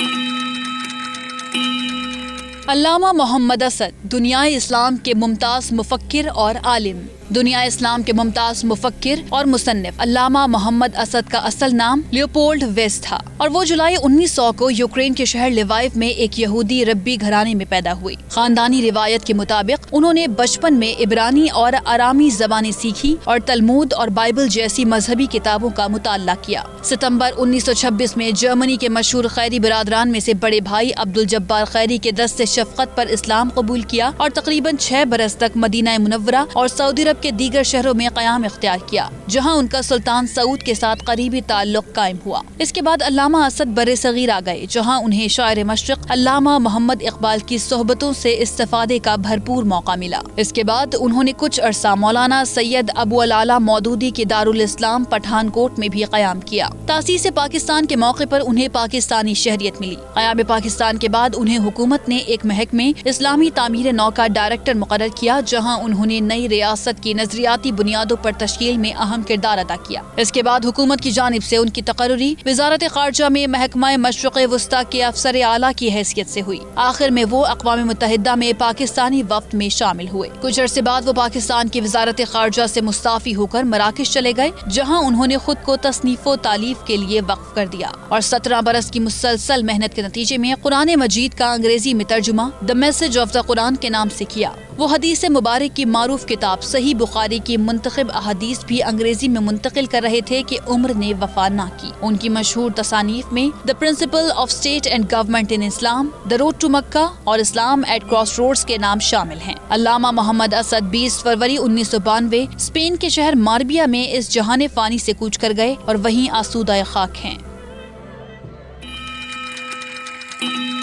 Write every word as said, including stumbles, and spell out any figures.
علامہ محمد اسد دنیا اسلام کے ممتاز مفکر اور عالم۔ دنیا اسلام کے ممتاز مفکر اور مصنف علامہ محمد اسد کا اصل نام لیوپولڈ ویس تھا اور وہ جولائی انیس سو کو یوکرین کے شہر لیوائیو میں ایک یہودی ربی گھرانے میں پیدا ہوئی۔ خاندانی روایت کے مطابق انہوں نے بچپن میں عبرانی اور آرامی زبانیں سیکھی اور تلمود اور بائبل جیسی مذہبی کتابوں کا مطالعہ کیا۔ ستمبر انیس سو چھبیس میں جرمنی کے مشہور خیری برادران میں سے بڑے بھائی عبدالجبار خیری کے دست شفقت پر اسلام قبول کیا اور تقریباً چھ برس تک مدینہ منورہ اور سعودی عرب کے دیگر شہروں میں قیام اختیار کیا، جہاں ان کا سلطان سعود کے ساتھ قریبی تعلق قائم ہوا۔ اس کے بعد علامہ اسد بر صغیر آ گئے، جہاں انہیں شاعر مشرق علامہ محمد اقبال کی صحبتوں سے استفادے کا بھرپور موقع ملا۔ اس کے بعد انہوں نے کچھ عرصہ مولانا سید ابو العلا مودودی کے دارالاسلام پٹھان کوٹ میں بھی قیام کیا۔ تاسیس پاکستان کے موقع پر انہیں پاکستانی شہریت ملی۔ قیام پاکستان کے بعد انہیں حکومت نے ایک محکمے اسلامی تعمیر نو کا ڈائریکٹر مقرر کیا، جہاں انہوں نے نئی ریاست کی نظریاتی بنیادوں پر تشکیل میں اہم کردار ادا کیا۔ اس کے بعد حکومت کی جانب سے ان کی تقرری وزارت خارجہ میں محکمہ مشرق وسطی کے افسر اعلیٰ کی حیثیت سے ہوئی۔ آخر میں وہ اقوام متحدہ میں پاکستانی وفد میں شامل ہوئے۔ کچھ عرصے بعد وہ پاکستان کی وزارت خارجہ سے مستعفی ہو کر مراکش چلے گئے، جہاں انہوں نے خود کو تصنیف و تالیف کے لیے وقف کر دیا اور سترہ برس کی مسلسل محنت کے نتیجے میں قرآن مجید کا انگریزی میں ترجمہ دی میسج آف دا قرآن کے نام سے کیا۔ وہ حدیث مبارک کی معروف کتاب صحیح بخاری کی منتخب احادیث بھی انگریزی میں منتقل کر رہے تھے کہ عمر نے وفا نہ کی۔ ان کی مشہور تصانیف میں the principle of state and government in Islam, the road to Mecca اور اسلام ایٹ کراس روڈز کے نام شامل ہیں۔ علامہ محمد اسد بیس فروری انیس سو بانوے اسپین کے شہر ماربیا میں اس جہان فانی سے کوچ کر گئے اور وہیں آسودہ خاک ہیں۔